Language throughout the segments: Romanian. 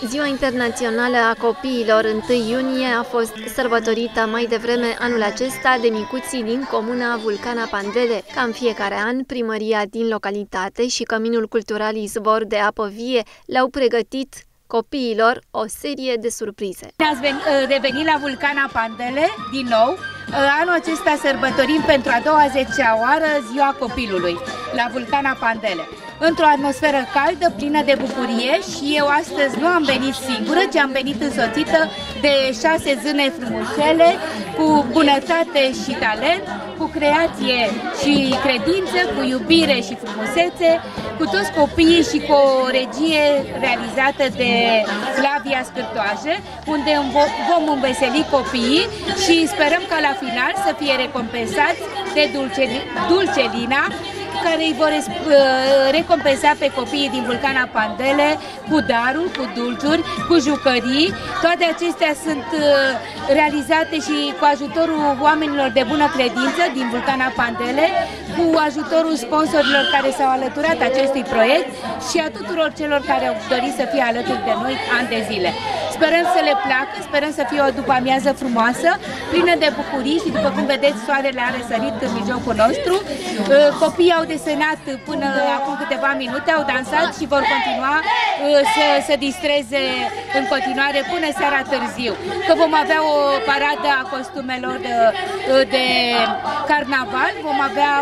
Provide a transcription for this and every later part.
Ziua Internațională a Copiilor 1 iunie a fost sărbătorită mai devreme anul acesta de micuții din comuna Vulcana Pandele. Ca în fiecare an, primăria din localitate și Căminul Cultural Izvor de Apă Vie le-au pregătit copiilor o serie de surprize. Ați revenit la Vulcana Pandele din nou. Anul acesta sărbătorim pentru a 20-a oară Ziua Copilului la Vulcana Pandele. Într-o atmosferă caldă, plină de bucurie, și eu astăzi nu am venit singură, ci am venit însoțită de 6 zâne frumușele, cu bunătate și talent, cu creație și credință, cu iubire și frumusețe, cu toți copiii și cu o regie realizată de Flavia Scârtoaje, unde vom înveseli copiii și sperăm ca la final să fie recompensați de Dulcelina, care îi vor recompensa pe copiii din Vulcana Pandele cu daruri, cu dulciuri, cu jucării. Toate acestea sunt realizate și cu ajutorul oamenilor de bună credință din Vulcana Pandele, cu ajutorul sponsorilor care s-au alăturat acestui proiect și a tuturor celor care au dorit să fie alături de noi ani de zile. Sperăm să le placă, sperăm să fie o după-amiază frumoasă, plină de bucurii și, după cum vedeți, soarele a răsărit în mijlocul nostru. Copiii au desenat până acum câteva minute, au dansat și vor continua să se distreze în continuare până seara târziu. Că vom avea o paradă a costumelor de carnaval, vom avea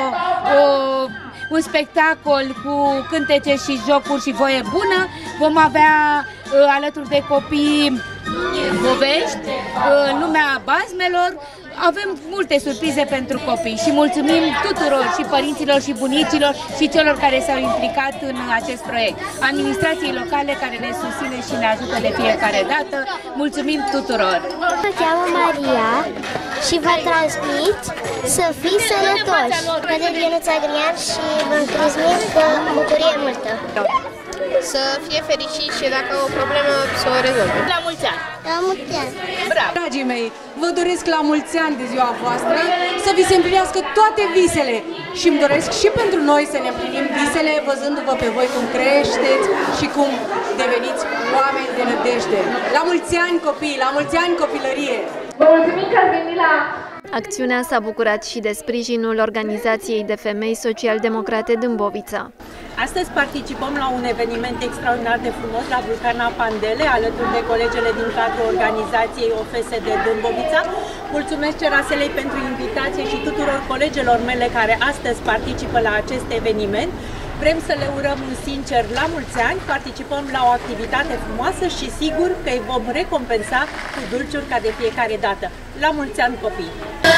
un spectacol cu cântece și jocuri și voie bună, vom avea alături de copii povești, lumea bazmelor. Avem multe surprize pentru copii și mulțumim tuturor, și părinților și bunicilor și celor care s-au implicat în acest proiect. Administrației locale care ne susține și ne ajută de fiecare dată. Mulțumim tuturor! Mă cheamă Maria și vă transmit să fiți sănătoși. Către Ionuț Adrian și vă transmit bucurie multă. Să fie fericit și dacă au o problemă să o rezolve. La mulți ani! La mulți ani! Bravo! Dragii mei, vă doresc la mulți ani de ziua voastră, să vi se împlinească toate visele și îmi doresc și pentru noi să ne împlinim visele, văzându-vă pe voi cum creșteți și cum deveniți oameni de nădejde. La mulți ani copii, la mulți ani copilărie! Vă mulțumim că ați venit la... Acțiunea s-a bucurat și de sprijinul Organizației de Femei Social-Democrate Dâmbovița. Astăzi participăm la un eveniment extraordinar de frumos la Vulcana Pandele, alături de colegele din cadrul organizației OFSD Dâmbovița. Mulțumesc Ceraselei pentru invitație și tuturor colegelor mele care astăzi participă la acest eveniment. Vrem să le urăm un sincer la mulți ani, participăm la o activitate frumoasă și sigur că îi vom recompensa cu dulciuri ca de fiecare dată. La mulți ani, copii!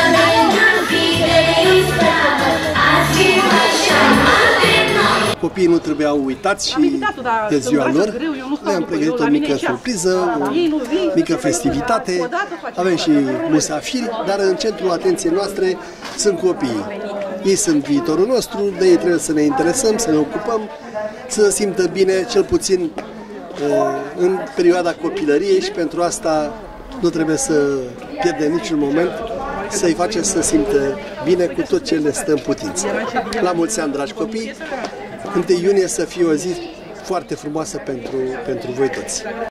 Copiii nu trebuiau uitați și de ziua lor. Le-am pregătit o mică surpriză, o mică festivitate. Avem și musafiri, dar în centrul atenției noastre sunt copiii. Ei sunt viitorul nostru, de ei trebuie să ne interesăm, să ne ocupăm, să se simtă bine, cel puțin în perioada copilăriei, și pentru asta nu trebuie să pierdem niciun moment, să-i facem să simtă bine cu tot ce le stă în putință. La mulți ani, dragi copii! 1 iunie să fie o zi foarte frumoasă pentru voi toți!